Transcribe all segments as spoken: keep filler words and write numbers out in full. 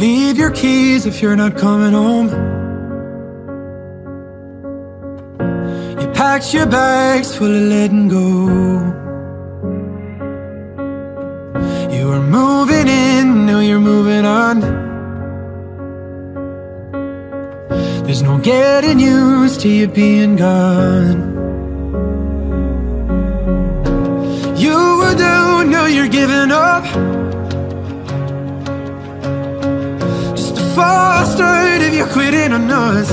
leave your keys if you're not coming home. You packed your bags full of letting go. You were moving in, now you're moving on. There's no getting used to you being gone. You were down, now you're giving up. Just a false start if you're quitting on us.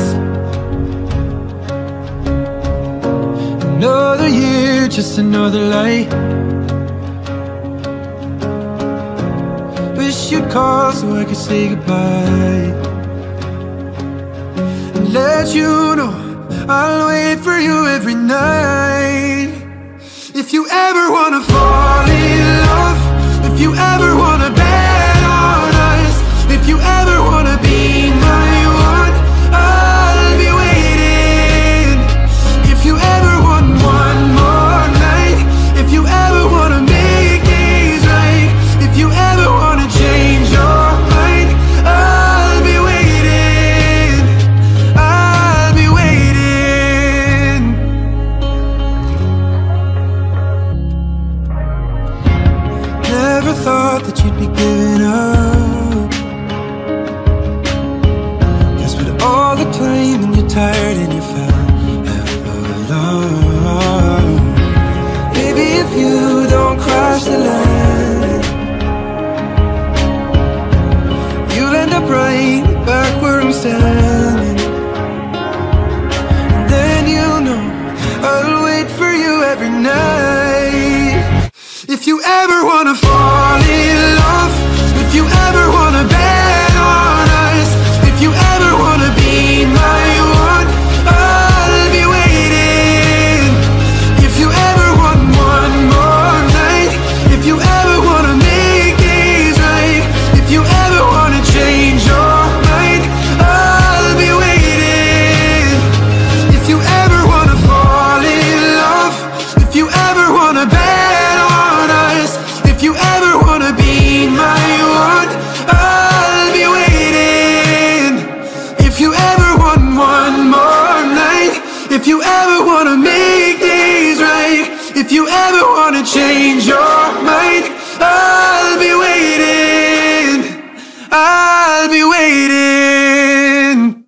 Another year, just another lie. Wish you'd call so I could say goodbye and let you know I'll wait for you every night. If you ever wanna fall in love, if you ever wanna bet on us, if you ever wanna be my one, I'll be waiting. If you ever want one more night, if you ever wanna make things right, if you ever wanna change your mind, I'll be waiting. I'll be waiting. Never thought that you'd be giving up. Guess with all the claiming you're tired and you found love. Baby, if you don't cross the line, you'll end up right back where I'm standing. And then you'll know I'll wait for you every night. If you ever wanna fall in love, if you ever wanna bet on us, if you ever wanna be my one, I'll be waiting. If you ever want one more night, if you ever wanna make things right, if you ever wanna change your mind, I'll be waiting. If you ever wanna fall in love, if you ever wanna bet on us, if you ever wanna be my one, I'll be waiting. If you ever want one more night, if you ever wanna make things right, if you ever wanna change your mind, I'll be waiting. I'll be waiting.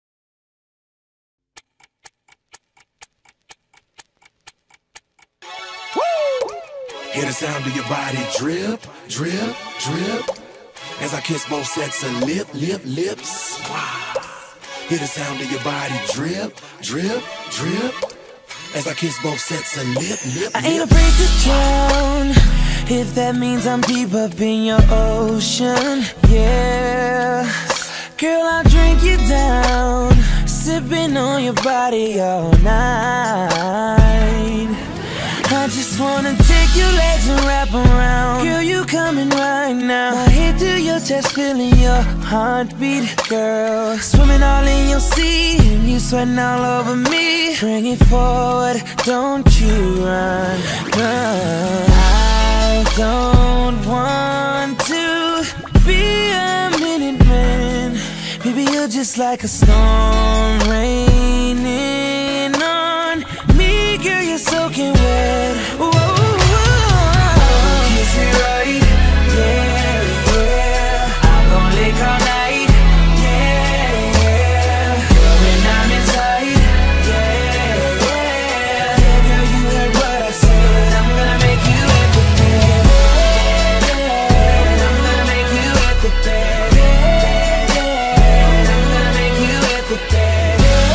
Hear the sound of your body drip, drip, drip, as I kiss both sets of lip, lip, lips. Wow. Hear the sound of your body drip, drip, drip, as I kiss both sets of lip, lip, I ain't lips. afraid to drown, if that means I'm deep up in your ocean, yeah. Girl, I'll drink you down, sipping on your body all night. I just wanna take your legs and wrap around. Girl, you coming right now. My head to your chest, feeling your heartbeat, girl. Swimming all in your sea, and you sweating all over me. Bring it forward, don't you run, run. I don't want to be a minute man. Baby, you're just like a storm raining on me. Girl, you're soaking wet. Whoa, whoa. Kiss it right, yeah, yeah. I'm gon' lick all night, yeah, yeah. When I'm inside, yeah, yeah. Yeah, girl, you heard what I said. I'm gonna make you wet the bed. I'm gonna make you wet the bed. I'm gonna make you wet the bed.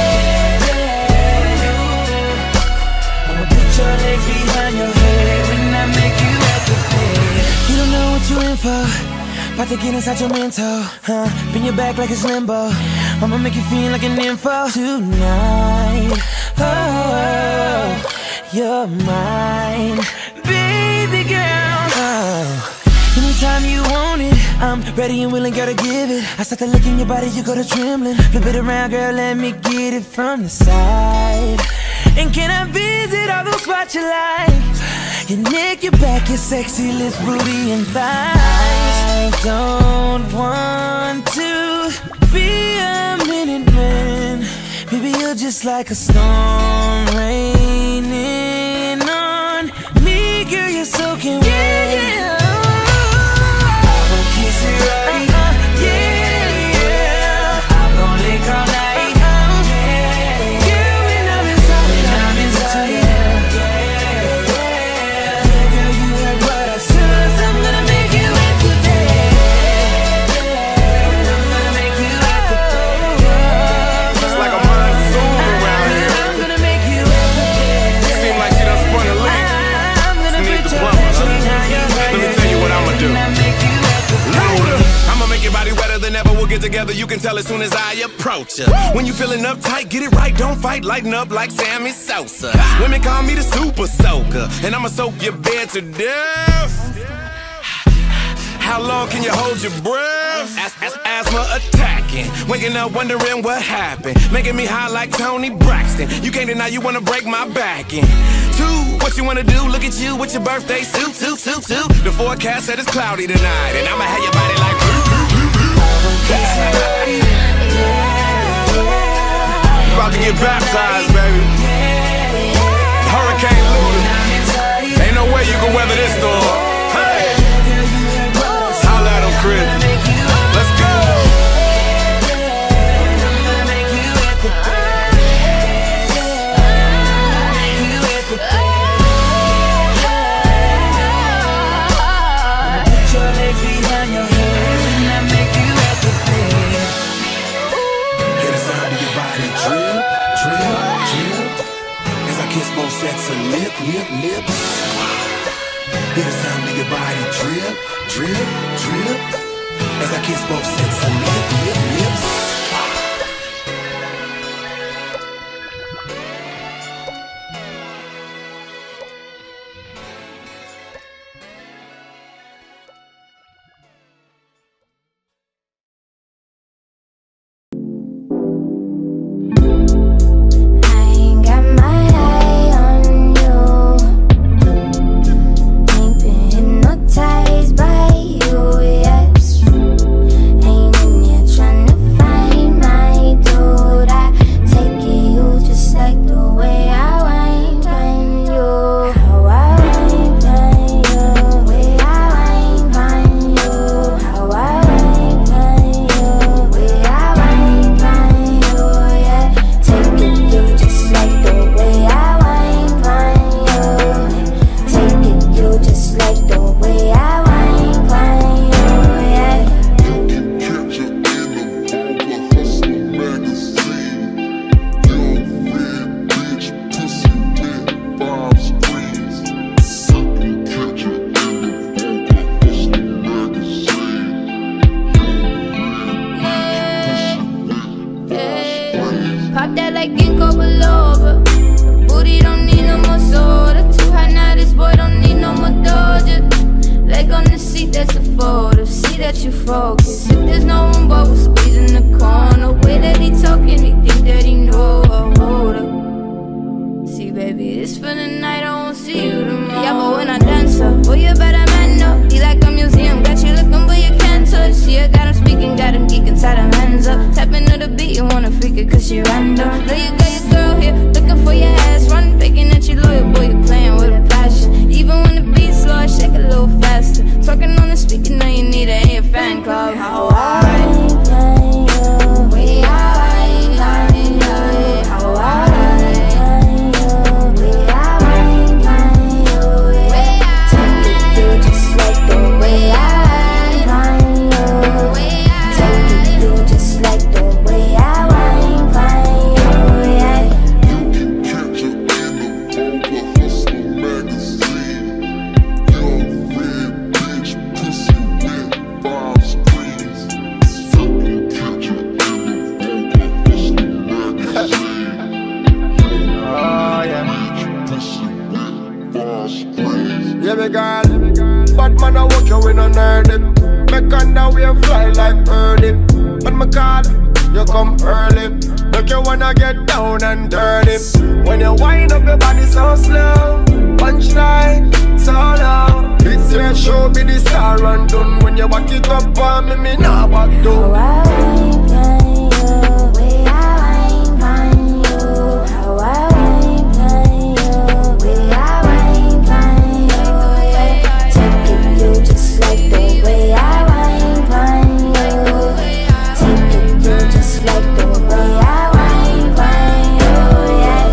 Your legs behind your head when I make you at the bed. You don't know what you're in for, about to get inside your mental, huh? Bend your back like it's limbo. I'ma make you feel like an info tonight. Oh, you're mine, baby girl. Oh, anytime you want it, I'm ready and willing, gotta give it. I start to look in your body, you go to trembling. Flip it around, girl, let me get it from the side. And can I visit all those spots you like? Your neck, your back, your sexy lips, booty and thighs. I don't want to be a minute man. Baby, you're just like a storm raining on me. Girl, you're soaking wet. Yeah, yeah. I'm gonna kiss it right. uh, uh, Yeah, yeah. I'm gonna lick all night. We'll get together, you can tell as soon as I approach ya. When you feeling uptight, get it right, don't fight, lighten up like Sammy Sosa. Women call me the super soaker, and I'ma soak your bed to death. How long can you hold your breath? As as asthma attacking, waking up wondering what happened, making me high like Tony Braxton. You can't deny you wanna break my back in. Two, what you wanna do? Look at you with your birthday suit, suit, suit, suit. The forecast said it's cloudy tonight, and I'ma have your body like. You about to get baptized, baby. Hurricane Luda. Ain't no way you can weather this storm. Hey, holla at him, Chris. Let's go. Put your legs behind your head and I make you at the bed. Hear the sound of your body drip, drip, drip. As I kiss both sets of lip, lip, lips. Hear the sound of your body drip, drip, drip. As I kiss both sets of lip, lip, lips. it's all out. It's your show, be the star and done. When you back it up on me, me nah back down. How I wine pon you, way I wine pon you. How I wine pon you, way I wine pon you. Yeah. Taking you just like the way I wine pon you. Taking you just like the way I wine pon you. Yeah.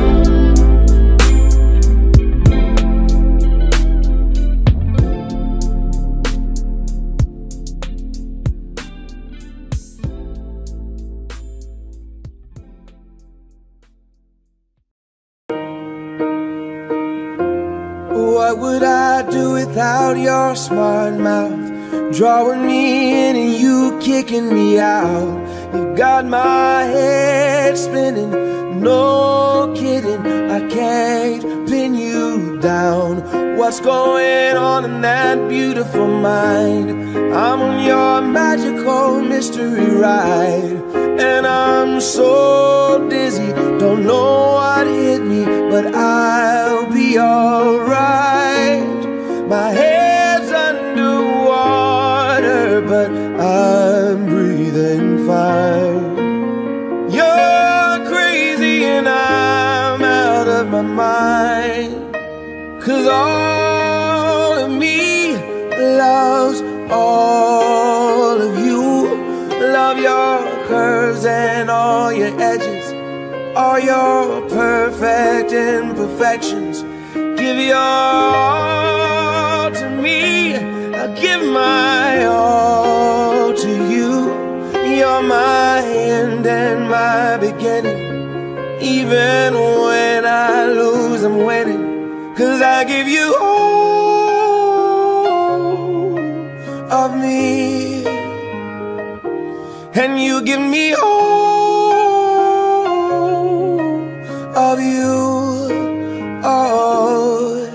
What would I do without your smart mouth? Drawing me in and you kicking me out. You got my head spinning, no kidding. I can't pin you down. What's going on in that beautiful mind? I'm on your magical mystery ride, and I'm so dizzy, don't know what hit me, but I'll be alright. My head's underwater, but I'm breathing fine. You're crazy and I'm out of my mind, 'cause all of me loves all of you. Love your curves and all your edges, all your perfect imperfections. Give your all to me, I'll give my all to you. You're my end and my beginning. Even when I lose, I'm winning, 'cause I give you all of me, and you give me all of you. Oh,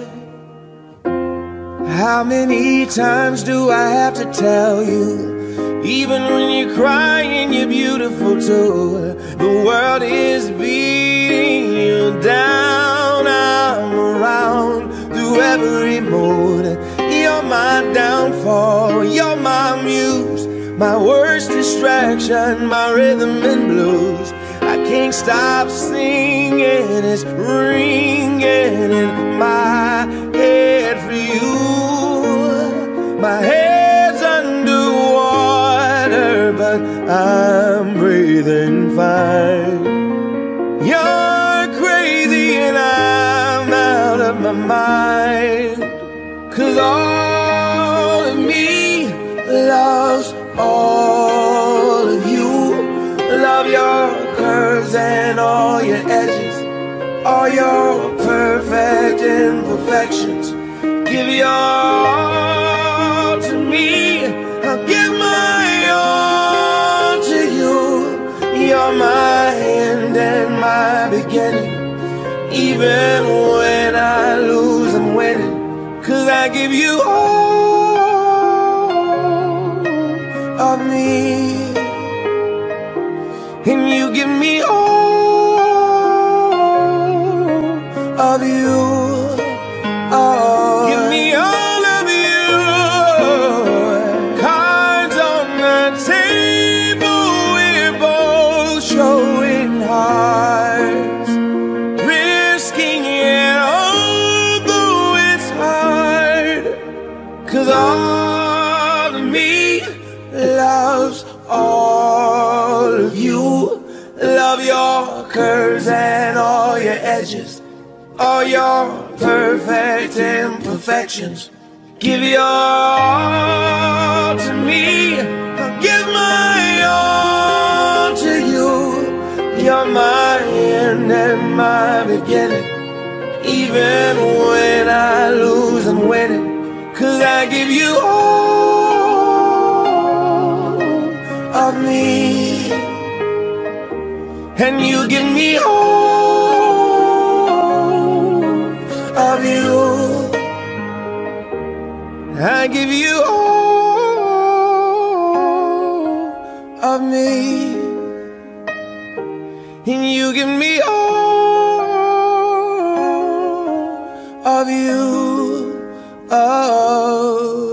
how many times do I have to tell you? Even when you're crying, you're beautiful too. The world is beating you down. I'm around through every mood. You're my downfall, you're my muse, my worst distraction, my rhythm and blues. I can't stop singing, it's ringing in my head for you. My head's underwater, but I'm breathing fine. You're crazy and I'm out of my mind, 'cause all of me loves all of you. Love your curves and all your edges, all your perfect imperfections. Give your all to me, I'll give my all to you. You're my end and my beginning. Even when I lose, I'm winning, 'cause I give you all of me, and you give me all of you. Oh, give me all of you. Cards on the table, we're both showing hearts, risking it although it's hard, 'cause all of me loves all of you. Love your curves and all your edges, all your perfect imperfections. Give your all to me, I'll give my all to you. You're my end and my beginning. Even when I lose, I'm winning, 'cause I give you all of me, and you give me all of you. I give you all of me, and you give me all of you. oh.